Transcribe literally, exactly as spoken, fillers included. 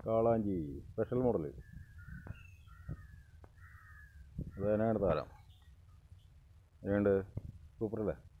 കാളാഞ്ചി special model. അത് അതിനാണ് താരം. എങ്ങനെയുണ്ട്? സൂപ്പറല്ലേ?